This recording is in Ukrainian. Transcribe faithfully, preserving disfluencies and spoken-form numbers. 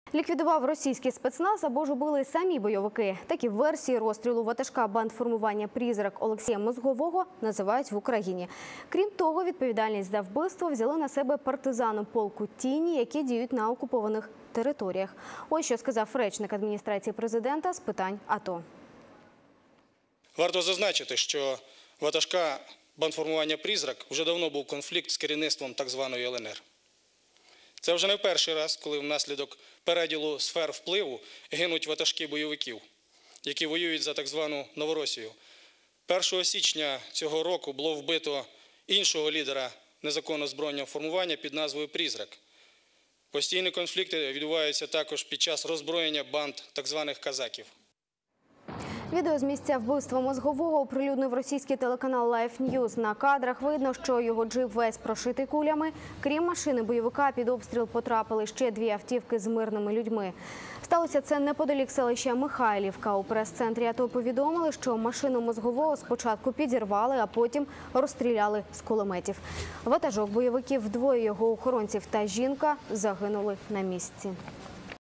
Ліквідував російський спецназ або ж убили самі бойовики. Такі версії розстрілу ватажка бандформування «Призрак» Олексія Мозгового називають в Україні. Крім того, відповідальність за вбивство взяли на себе партизани полку «Тіні», які діють на окупованих територіях. Ось що сказав речник адміністрації президента з питань АТО. Варто зазначити, що ватажка бандформування «Призрак» вже давно був конфлікт з керівництвом так званої Л Н Р. Це вже не перший раз, коли внаслідок переділу сфер впливу гинуть ватажки бойовиків, які воюють за так звану Новоросію. першого січня цього року було вбито іншого лідера незаконного збройного формування під назвою «Призрак». Постійні конфлікти відбуваються також під час роззброєння банд так званих казаків. Відео з місця вбивства Мозгового оприлюднив російський телеканал Лайф Ньюз. На кадрах видно, що його джип весь прошитий кулями. Крім машини бойовика, під обстріл потрапили ще дві автівки з мирними людьми. Сталося це неподалік селища Михайлівка. У прес-центрі АТО повідомили, що машину Мозгового спочатку підірвали, а потім розстріляли з кулеметів. Ватажок бойовиків, двоє його охоронців та жінка загинули на місці.